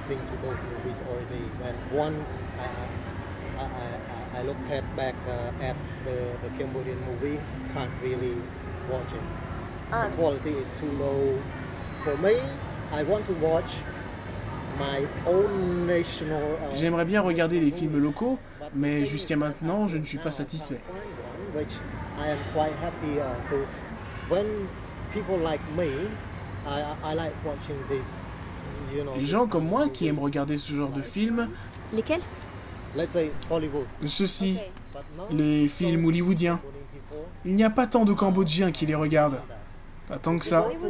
I looked at back uh, at the, the Cambodian movie, can't really watch it. Ah. The quality is too low. For me, I want to watch my own national. Uh, J'aimerais bien regarder les films locaux, mais jusqu'à maintenant, je ne suis pas satisfait. Which I am quite happy uh, to. When people like me, I, I like watching this. You know, les gens comme moi qui aiment regarder ce genre de films. Lesquels? Let's say Hollywood. Ceux-ci, les films hollywoodiens. Il n'y a pas tant de Cambodgiens qui les regardent. Pas tant que ça. No,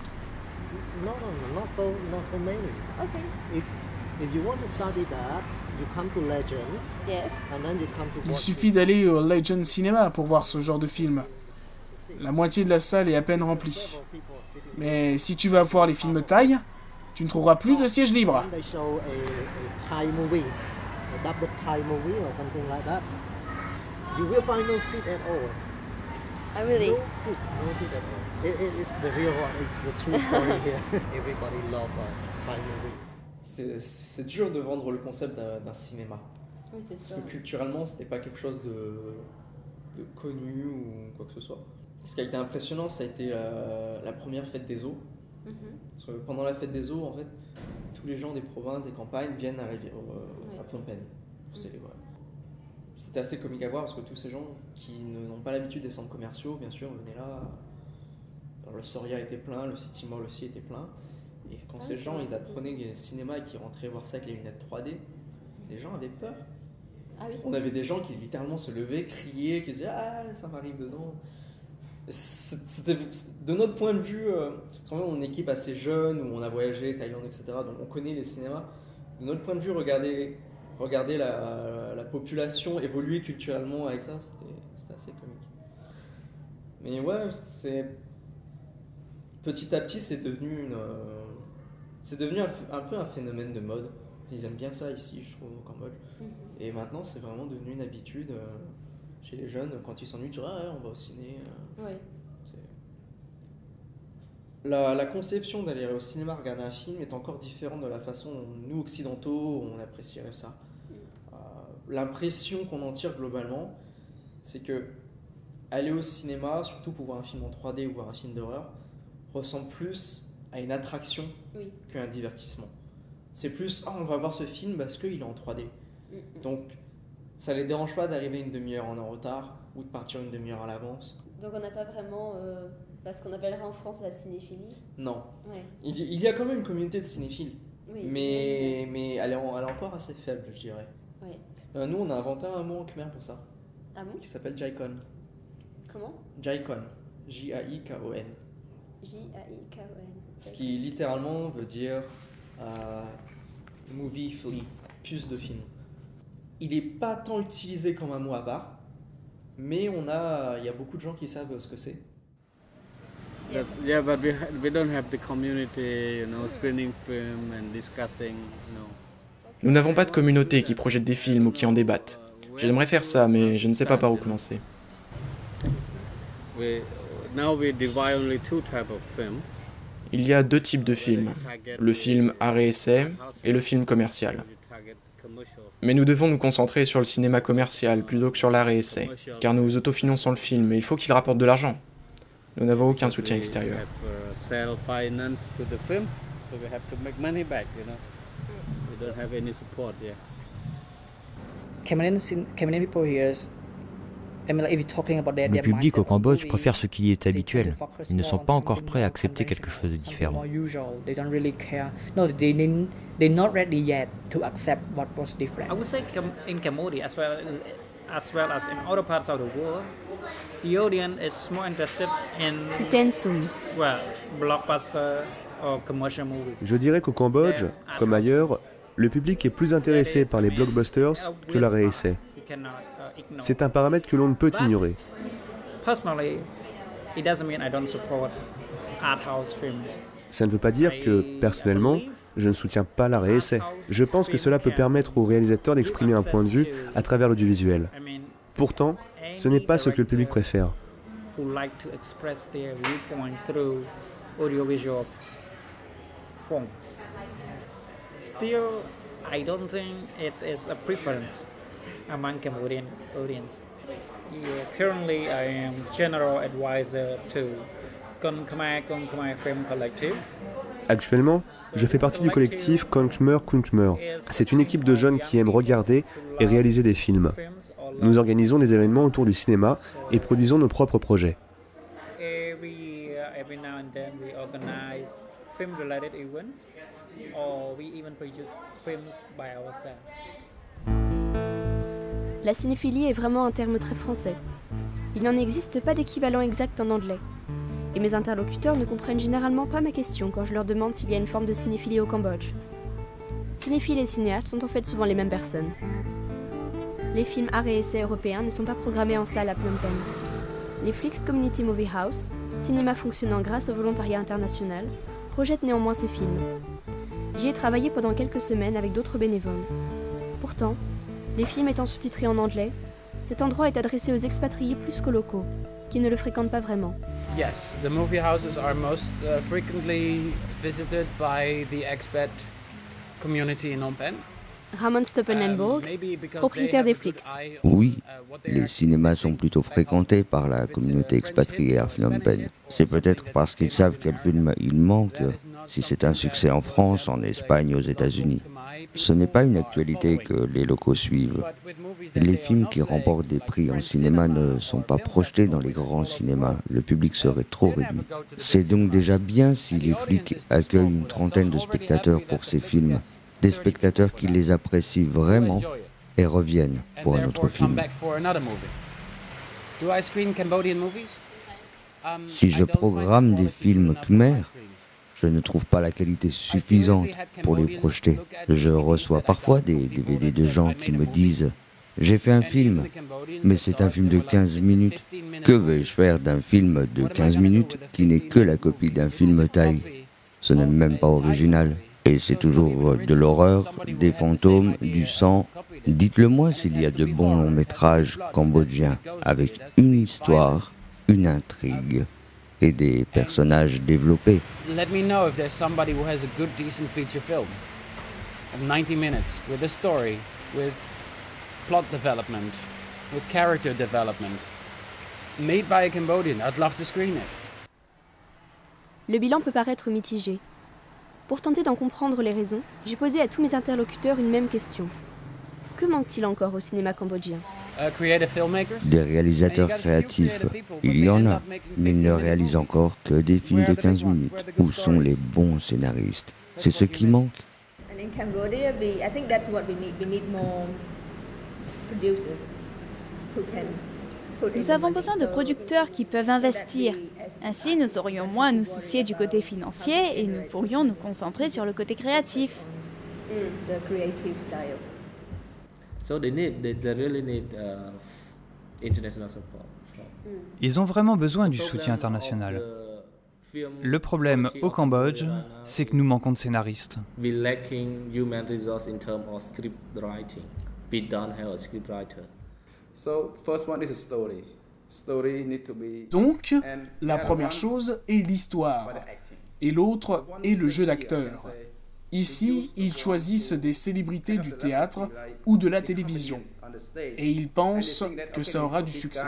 no, no, not so, not so many. Okay. If, if you want to study that, you come to Legend. Yes. And then you come to Il watch suffit d'aller au Legend Cinema pour voir ce genre de film. La moitié de la salle est à peine remplie. Mais si tu vas voir les films thaï, tu ne trouveras plus de sièges libres. When they show a, a Thai movie, a double Thai movie or something like that, you will find no seat at all. Ah, really? No seat, no seat at all. It, it, it's the real one, it's the true story here. Everybody love uh, Thai movie. C'est, c'est dur de vendre le concept d'un, d'un cinéma. Oui, c'est sûr. Parce que culturellement, c'était pas quelque chose de, de connu ou quoi que ce soit. Ce qui a été impressionnant, ça a été la, la première fête des eaux. Mm-hmm. Parce que pendant la fête des eaux, en fait, tous les gens des provinces, des campagnes viennent à, Rivière, euh, ouais. à Phnom Penh pour célébrer. C'était assez comique à voir parce que tous ces gens qui n'ont pas l'habitude des centres commerciaux, bien sûr, venaient là. Alors, le Soria était plein, le City Mall aussi était plein. Et quand ah, ces gens ils apprenaient le cinéma et qu'ils rentraient voir ça avec les lunettes trois D, les gens avaient peur. Ah, oui. On avait des gens qui littéralement se levaient, criaient, qui disaient ah ça m'arrive dedans. C'était de notre point de vue, euh, on est une équipe assez jeune où on a voyagé Thaïlande et cetera. Donc on connaît les cinémas. De notre point de vue, regarder, regarder la, la population évoluer culturellement avec ça, c'était, c'était assez comique. Mais ouais, c'est petit à petit, c'est devenu une, euh, c'est devenu un, un peu un phénomène de mode. Ils aiment bien ça ici, je trouve, au Cambodge. Mm-hmm. Et maintenant, c'est vraiment devenu une habitude. Euh, Chez les jeunes, quand ils s'ennuient, tu dis ah ouais, on va au ciné. Euh, ouais. La, la conception d'aller au cinéma regarder un film est encore différente de la façon dont nous, occidentaux, on apprécierait ça. Mm. Euh, l'impression qu'on en tire globalement, c'est que aller au cinéma, surtout pour voir un film en trois D ou voir un film d'horreur, ressemble plus à une attraction oui. qu'un divertissement. C'est plus ah, on va voir ce film parce qu'il est en trois D. Mm. Donc, ça les dérange pas d'arriver une demi-heure en retard ou de partir une demi-heure à l'avance. Donc on n'a pas vraiment euh, ce qu'on appellerait en France la cinéphilie. Non. Ouais. Il, il y a quand même une communauté de cinéphiles, oui, mais, mais elle, est en, elle est encore assez faible, je dirais. Ouais. Euh, nous, on a inventé un mot en khmer pour ça. Ah bon? Qui s'appelle Jaikon. Comment? Jaikon. J A I K O N. J A I K O N. Ce qui littéralement veut dire euh, movie flea, puce de film. Il n'est pas tant utilisé comme un mot à part, mais on a, il y a beaucoup de gens qui savent ce que c'est. Yes. Yeah, but we, we don't have the community, you know, screening film and discussing, you know. Nous n'avons pas de communauté qui projette des films ou qui en débattent. J'aimerais faire ça, mais je ne sais pas par où commencer. We, now we divide only two types of film. Il y a deux types de films, le film art et essai et le film commercial. Mais nous devons nous concentrer sur le cinéma commercial plutôt que sur l'art et essai, car nous autofinançons le film et il faut qu'il rapporte de l'argent. Nous n'avons aucun soutien extérieur. Le public au Cambodge préfère ce qui est habituel. Ils ne sont pas encore prêts à accepter quelque chose de différent. C'était Nsoum. Je dirais qu'au Cambodge, comme ailleurs, le public est plus intéressé par les blockbusters que l'art et essai. C'est un paramètre que l'on ne peut ignorer. Ça ne veut pas dire que, personnellement, je ne soutiens pas l'art et essai. Je pense que cela peut permettre aux réalisateurs d'exprimer un point de vue à travers l'audiovisuel. Pourtant, ce n'est pas ce que le public préfère. Still, I don't think it is a preference among Cambodian audience. Yeah, currently, I am general advisor to Kon Khmer Kon Khmer Film Collective. Actuellement, je fais partie du collectif Kon Khmer Kon Khmer. C'est une équipe de jeunes qui aiment regarder et réaliser des films. Nous organisons des événements autour du cinéma et produisons nos propres projets. Every, uh, every now and then we organize film-related events, or we even produce films by ourselves. La cinéphilie est vraiment un terme très français. Il n'en existe pas d'équivalent exact en anglais. Et mes interlocuteurs ne comprennent généralement pas ma question quand je leur demande s'il y a une forme de cinéphilie au Cambodge. Cinéphiles et cinéastes sont en fait souvent les mêmes personnes. Les films art et essai européens ne sont pas programmés en salle à Phnom Penh. Les Flix Community Movie House, cinéma fonctionnant grâce au volontariat international, projettent néanmoins ces films. J'y ai travaillé pendant quelques semaines avec d'autres bénévoles. Pourtant, les films étant sous-titrés en anglais, cet endroit est adressé aux expatriés plus qu'aux locaux, qui ne le fréquentent pas vraiment. Yes, the movie houses are most uh, frequently visited by the expat community in Phnom Penh. Ramon Stoppenenburg, propriétaire des Flix. Oui, les cinémas sont plutôt fréquentés par la communauté expatriée à Phnom Penh. C'est peut-être parce qu'ils savent quel film il manque, si c'est un succès en France, en Espagne, aux États-Unis. Ce n'est pas une actualité que les locaux suivent. Les films qui remportent des prix en cinéma ne sont pas projetés dans les grands cinémas. Le public serait trop réduit. C'est donc déjà bien si les Flics accueillent une trentaine de spectateurs pour ces films. Des spectateurs qui les apprécient vraiment et reviennent pour un autre film. Si je programme des films khmer, je ne trouve pas la qualité suffisante pour les projeter. Je reçois parfois des D V D de gens qui me disent « J'ai fait un film, mais c'est un film de quinze minutes. Que vais-je faire d'un film de quinze minutes qui n'est que la copie d'un film thaï? Ce n'est même pas original. » Et c'est toujours de l'horreur, des fantômes, du sang. Dites-le-moi s'il y a de bons longs métrages cambodgiens avec une histoire, une intrigue et des personnages développés. Let me know if there's somebody who has a good, decent feature film of ninety minutes with a story, with plot development, with character development, made by a Cambodian. I'd love to screen it. Le bilan peut paraître mitigé. Pour tenter d'en comprendre les raisons, j'ai posé à tous mes interlocuteurs une même question. Que manque-t-il encore au cinéma cambodgien ? Des réalisateurs créatifs, il y en a, mais ils ne réalisent encore que des films de quinze minutes. Où sont les bons scénaristes? C'est ce qui manque. Nous avons besoin de producteurs qui peuvent investir. Ainsi, nous aurions moins à nous soucier du côté financier et nous pourrions nous concentrer sur le côté créatif. Ils ont vraiment besoin du soutien international. Le problème au Cambodge, c'est que nous manquons de scénaristes. Donc, la première chose est l'histoire, et l'autre est le jeu d'acteur. Ici, ils choisissent des célébrités du théâtre ou de la télévision. Et ils pensent que ça aura du succès.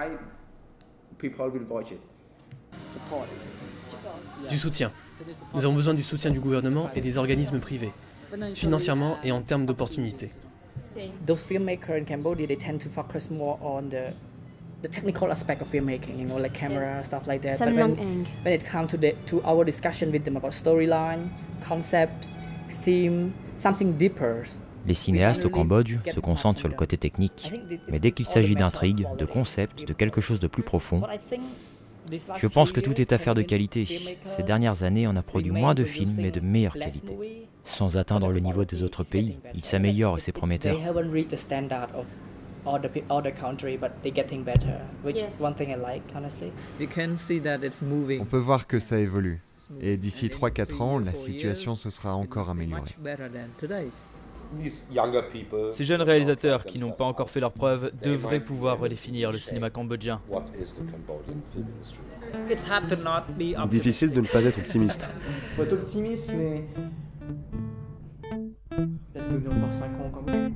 Du soutien. Nous avons besoin du soutien du gouvernement et des organismes privés, financièrement et en termes d'opportunités. Those filmmakers in Cambodia, they tend to focus more on the the technical aspect of filmmaking, you know, like camera, stuff like that. Sam But when, Long-Eng. when it comes to the to our discussion with them about storyline, concepts, theme, something deeper. Les cinéastes au Cambodge se concentrent sur le côté technique, mais dès qu'il s'agit d'intrigue, de concept, de quelque chose de plus profond, je pense que tout est affaire de qualité. Ces dernières années, on a produit moins de films, mais de meilleure qualité. Sans atteindre le niveau des autres pays, ils s'améliorent et c'est prometteur. On peut voir que ça évolue. Et d'ici trois à quatre ans, la situation se sera encore améliorée. Ces jeunes réalisateurs qui n'ont pas encore fait leurs preuves devraient pouvoir redéfinir le cinéma cambodgien. Difficile de ne pas être optimiste. Faut être optimiste, mais peut-être donner encore cinq ans quand même.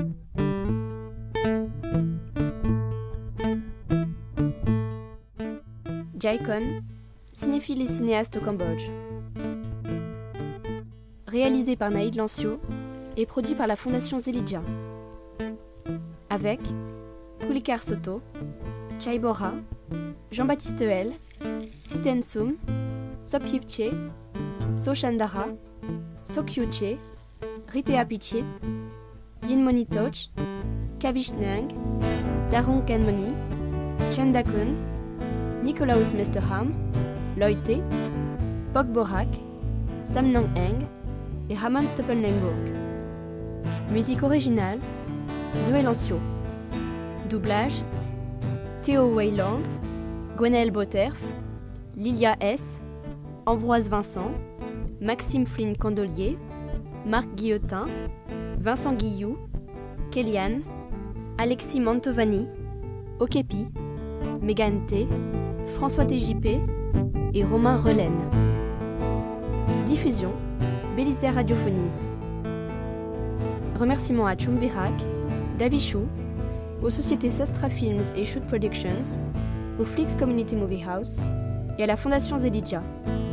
Jai Kon, cinéphile et cinéaste au Cambodge. Réalisé par Naïd Lancio et produit par la Fondation Zelidja. Avec Kulikar Soto, Chai Bora, Jean-Baptiste Hel, Siten Sum, Sop Yipche, So Chandara, Sokyuche, Ritea Piche, Yin Moni Toch, Kavish Nang, Darong Kanmoni, Chandakun, Nicolaus Mesterham, Loite, Bok Borak, Sam Nong Eng et Ramon Stoppelnenburg. Musique originale, Zoé Lancio. Doublage, Théo Weyland, Gwenaël Boterf, Lilia S, Ambroise Vincent, Maxime Flynn Candolier, Marc Guillotin, Vincent Guillou, Kéliane, Alexis Mantovani, Okepi, Megan T, François T J P et Romain Relaine. Diffusion, Bélisaire Radiophonies. Remerciements à Chum Virak, Davichou, aux sociétés Sastra Films et Shoot Productions, au Flix Community Movie House et à la Fondation Zelidja.